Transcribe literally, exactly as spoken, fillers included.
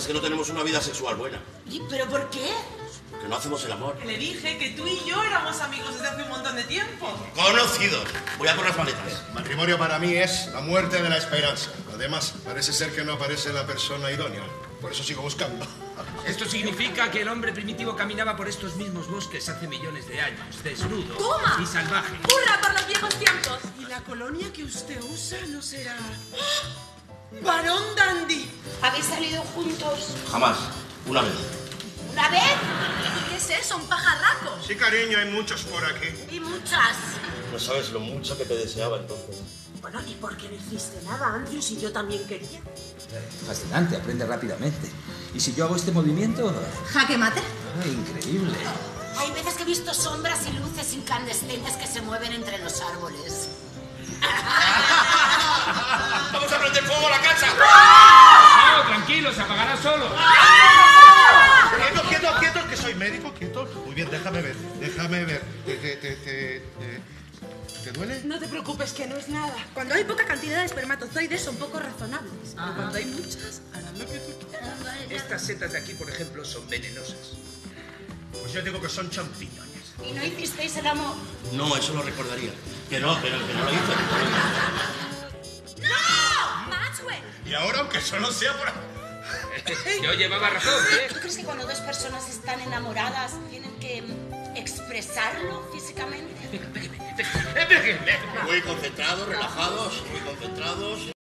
que no tenemos una vida sexual buena. ¿Y pero por qué? Porque no hacemos el amor. Le dije que tú y yo éramos amigos desde hace un montón de tiempo. Conocidos. Voy a por las maletas. El matrimonio para mí es la muerte de la esperanza. Además, parece ser que no aparece la persona idónea. Por eso sigo buscando. Esto significa que el hombre primitivo caminaba por estos mismos bosques hace millones de años, desnudo ¡Toma! y salvaje. ¡Hurra por los viejos tiempos! Y la colonia que usted usa no será... ¡Barón Dandy! ¿Habéis salido juntos Jamás. Una vez. una vez? ¿Qué es eso? ¿Un pajarraco? Sí, cariño, hay muchos por aquí. Y muchas. No sabes lo mucho que te deseaba entonces. Bueno, ¿y por qué no hiciste nada, Andrew, si yo también quería? Fascinante, aprende rápidamente. ¿Y si yo hago este movimiento? ¿Jaque mate? ¡Ay, increíble! Hay veces que he visto sombras y luces incandescentes que se mueven entre los árboles. ¡Vamos a prender fuego a la casa! No, tranquilo, se apagará solo. Quieto, quieto, quieto, que soy médico, quieto. Muy bien, déjame ver, déjame ver. ¿Te, te, te, te, te- ¿te duele? No te preocupes, que no es nada. Cuando hay poca cantidad de espermatozoides son poco razonables. Pero cuando hay muchas, harán lo que tú quieras. Estas setas de aquí, por ejemplo, son venenosas. Pues yo digo que son champiñones. ¿Y no hicisteis el amor? No, eso lo recordaría. Que no, pero que no lo hizo. ¡No! ¡Maxwell! Y ahora, aunque solo sea por... Yo llevaba razón, ¿eh? ¿Tú crees que cuando dos personas están enamoradas tienen que expresarlo físicamente? Muy concentrados, relajados, muy concentrados.